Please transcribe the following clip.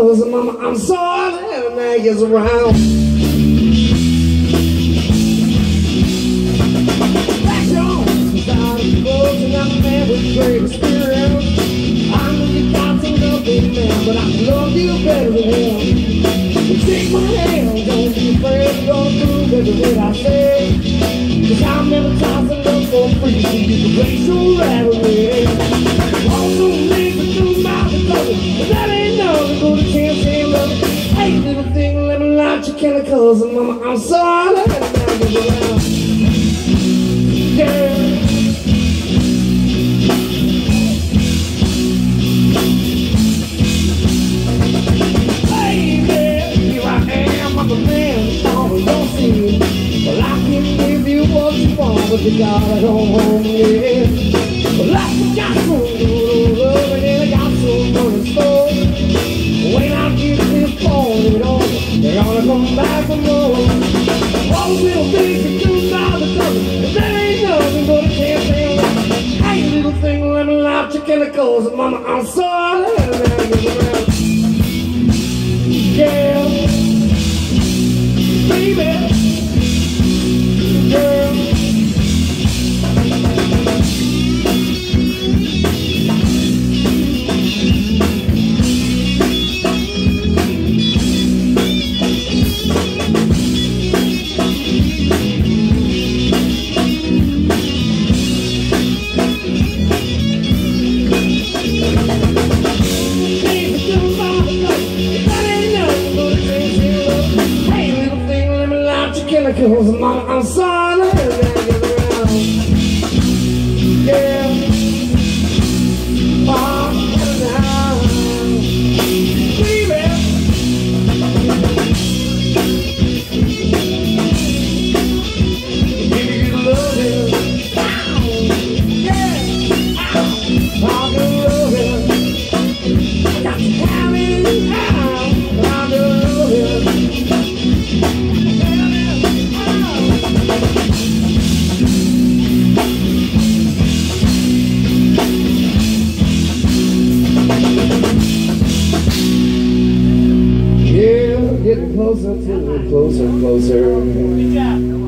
colors, and mama, I'm sorry that a man gets around. Back on, without the clothes, and I'm a man with great experience. I know you got to love big man, but I love you better than him. You take my hand, don't be afraid to go through everything I say. 'Cause I've never tried to love for free, so you can raise your rivalry. Also make me do my colors, but that ain't nothing, go to chance and love. Hey, little thing, let me light your chemicals, and mama, I'm sorry that I'm not around. Girl, but you gotta go home, yeah. Well, I got some love, and then I got some money store. When I get this phone on, they're gonna come back for more. All the little things you do now, the color, if that ain't nothing but a chance and love. Hey, little thing, let me light your chemicals, and mama, I'm sorry that I'm not around. Yeah, baby, girl. Chemicals, mama, I'm sorry that I get around. Yeah, oh, now, baby. Give me good loving, yeah, I'm good loving. I got to have it now, I'm good loving. Getting closer to it, closer, closer.